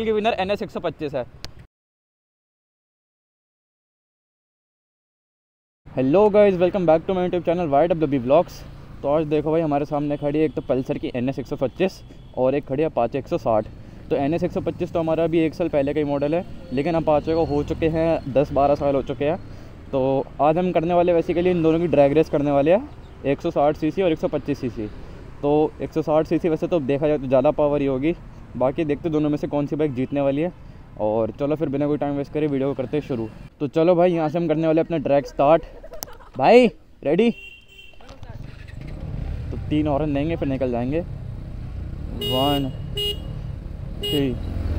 Cycle की winner NS 125 है। Hello guys, welcome back to my YouTube channel YWB vlogs. तो आज देखो भाई, हमारे सामने खड़ी है एक तो पल्सर की NS 125 और एक खड़ी है अपाचे 160। तो NS 125 तो हमारा अभी 1 साल पहले का ही मॉडल है, लेकिन अपाचे को हो चुके हैं 10-12 साल हो चुके हैं। तो आज हम करने वाले बेसिकली इन दोनों की ड्रैग रेस करने वाले हैं, 160 सीसी और 125 सीसी। तो 160 सीसी वैसे तो देखा जाए तो ज़्यादा पावर ही होगी, बाकी देखते दोनों में से कौन सी बाइक जीतने वाली है। और चलो फिर बिना कोई टाइम वेस्ट करे वीडियो को करते हैं शुरू। तो चलो भाई, यहाँ से हम करने वाले अपना ड्रैग स्टार्ट। भाई रेडी? तो 3 हॉर्न देंगे फिर निकल जाएंगे। 1 3।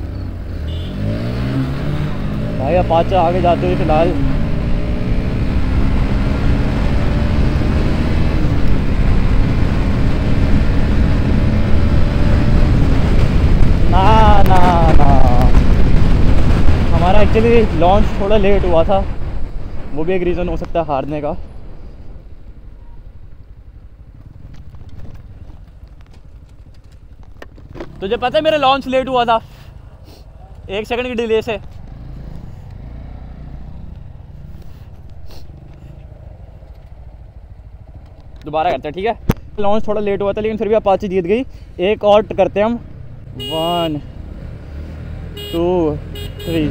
भाई अपाचे आगे जाते हुए फिलहाल। ना ना ना, हमारा एक्चुअली लॉन्च थोड़ा लेट हुआ था, वो भी एक रीज़न हो सकता है हारने का। तुझे पता है मेरा लॉन्च लेट हुआ था 1 सेकंड की डिले से। दोबारा करते हैं, ठीक है? लॉन्च थोड़ा लेट हुआ था लेकिन फिर भी अपाचे जीत गई। एक और करते हैं हम। 1 2 3।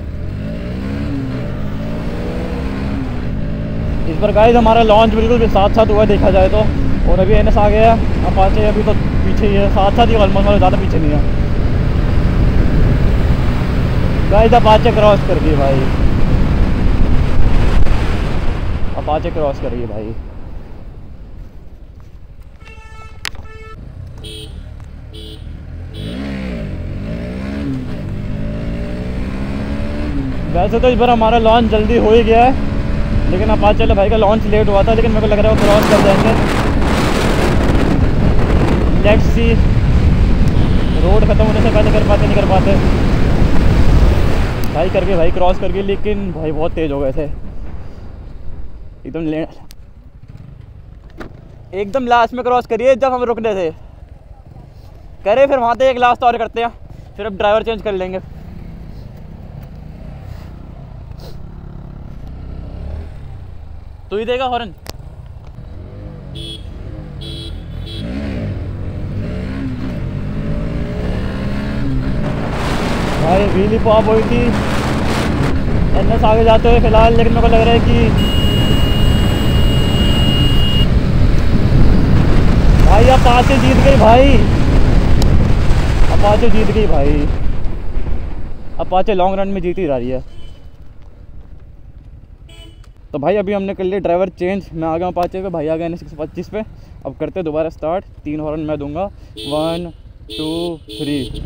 इस बार गाइस हमारा लॉन्च बिल्कुल भी साथ साथ हुआ देखा जाए तो। और अभी NS आ गया है, अपाचे अभी तो पीछे ही है, साथ साथ ही ऑलमोस्ट, मतलब ज़्यादा पीछे नहीं है। गाइस अपाचे क्रॉस कर गई भाई, अपाचे क्रॉस कर गई भाई। वैसे तो इस बार हमारा लॉन्च जल्दी हो ही गया है, लेकिन अपाचे वाले भाई का लॉन्च लेट हुआ था, लेकिन मेरे को लग रहा है वो क्रॉस कर जाएंगे। लेट्स सी, रोड ख़त्म होने से पहले कर पाते नहीं कर पाते। भाई करके भाई क्रॉस कर गए, लेकिन भाई बहुत तेज़ हो गए थे एकदम लास्ट में क्रॉस करिए जब हम रुकने थे करे। फिर वहाँ से एक लास्ट और करते हैं, फिर अब ड्राइवर चेंज कर लेंगे। तू ही देगा हॉर्न? भाई व्हीली पॉप हुई थी NS आगे जाते हुए फिलहाल, लेकिन मेरे को लग रहा है कि भाई अपाचे जीत गई भाई, अपाचे जीत गई भाई। अपाचे लॉन्ग रन में जीत ही रही है। तो भाई अभी हमने कर लिया ड्राइवर चेंज, मैं आ गया अपाचे पे, भाई आ गया NS 125 पे। अब करते दोबारा स्टार्ट। 3 हॉर्न मैं दूंगा। 1 2 3।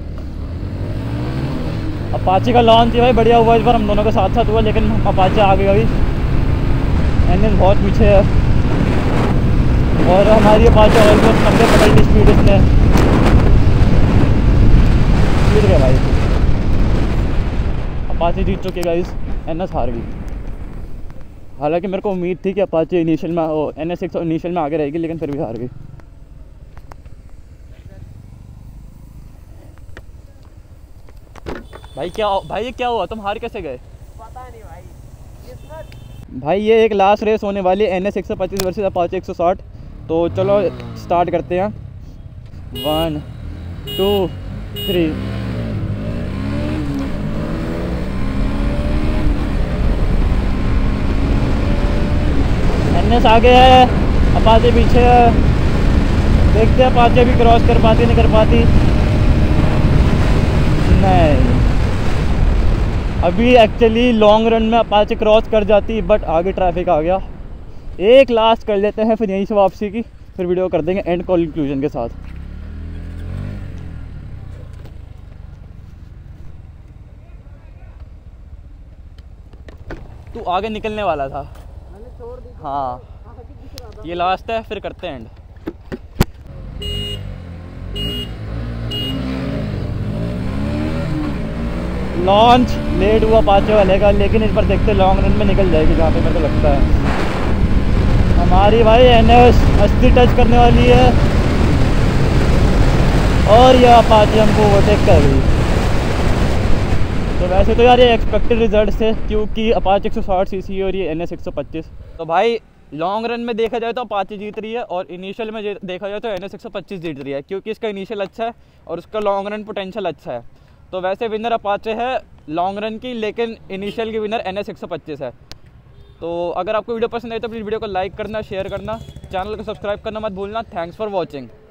अपाचे का लॉन्च ही भाई बढ़िया हुआ इस बार, हम दोनों के साथ साथ हुआ, लेकिन अपाचे आ गई। अभी NS बहुत पीछे है और हमारी अपाचे ऑलमोस्ट 90 पकड़ ली स्पीड इसने। जीत गया भाई, अपाचे जीत चुके गाइस, NS हार गई। हालांकि मेरे को उम्मीद थी कि अपाचे इनिशियल में NS 160 इनिशियल में आगे रहेगी, लेकिन फिर भी हार गई। भाई क्या भाई, ये क्या हुआ? तुम हार कैसे गए? पता नहीं भाई। भाई ये एक लास्ट रेस होने वाली है NS 125 वर्सेस अपाचे 160। तो चलो स्टार्ट करते हैं। 1 2 3। NS आगे है, अपाचे पीछे है। देखते हैं अपाचे भी क्रॉस कर पाती नहीं कर पाती। नहीं, अभी एक्चुअली लॉन्ग रन में अपाचे क्रॉस कर जाती, बट आगे ट्रैफिक आ गया। एक लास्ट कर लेते हैं, फिर यहीं से वापसी की, फिर वीडियो कर देंगे एंड कंक्लूजन के साथ। तू आगे निकलने वाला था। मैंने छोड़ दी। हाँ, ये लास्ट है, फिर करते हैं एंड। लॉन्च लेट हुआ अपाचे वाले का, लेकिन इस पर देखते लॉन्ग रन में निकल जाएगी जहाँ पे मेरे को लगता है। हमारी भाई NS 80 टच करने वाली है और यह अपाचे हमको ओवरटेक कर गई। तो वैसे तो यार ये एक्सपेक्टेड रिजल्ट थे, क्योंकि अपाचे 160 सीसी और ये NS 125। तो भाई लॉन्ग रन में देखा जाए तो अपाचे जीत रही है, और इनिशियल में देखा जाए तो NS 125 जीत रही है, क्योंकि इसका इनिशियल अच्छा है और उसका लॉन्ग रन पोटेंशियल अच्छा है। तो वैसे विनर अपाचे है लॉन्ग रन की, लेकिन इनिशियल की विनर NS 125 है। तो अगर आपको वीडियो पसंद आई तो प्लीज़ वीडियो को लाइक करना, शेयर करना, चैनल को सब्सक्राइब करना मत भूलना। Thanks for watching.